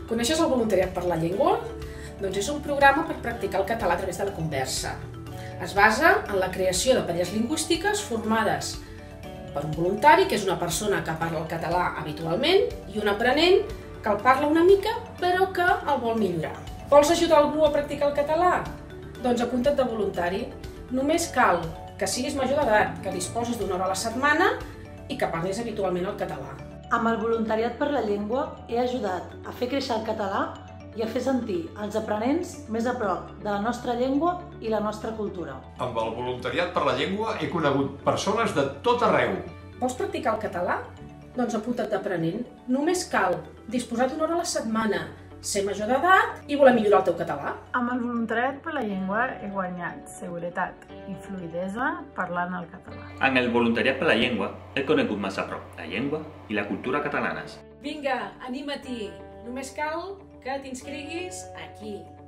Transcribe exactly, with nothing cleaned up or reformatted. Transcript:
Coneixes el voluntariat per la llengua? Doncs és un programa per practicar el català a través de la conversa. Es basa en la creació de parelles lingüístiques formades per un voluntari, que és una persona que parla el català habitualment, i un aprenent que el parla una mica però que el vol millorar. Vols ajudar algú a practicar el català? Doncs apunta't de voluntari. Només cal que siguis major d'edat, que disposis d'una hora a la setmana i que parlis habitualment el català. Amb el voluntariat per la llengua he ajudat a fer créixer el català i a fer sentir els aprenents més a prop de la nostra llengua i la nostra cultura. Amb el voluntariat per la llengua he conegut persones de tot arreu. Vols practicar el català? Doncs apunta't d'aprenent. Només cal disposar d'una hora a la setmana, ser major d'edat i voler millorar el teu català. Amb el voluntariat per la llengua he guanyat seguretat i fluïdesa parlant el català. Amb el voluntariat per la llengua he conegut més a prop la llengua i la cultura catalanes. Vinga, anima-t'hi! Només cal que t'inscriguis aquí.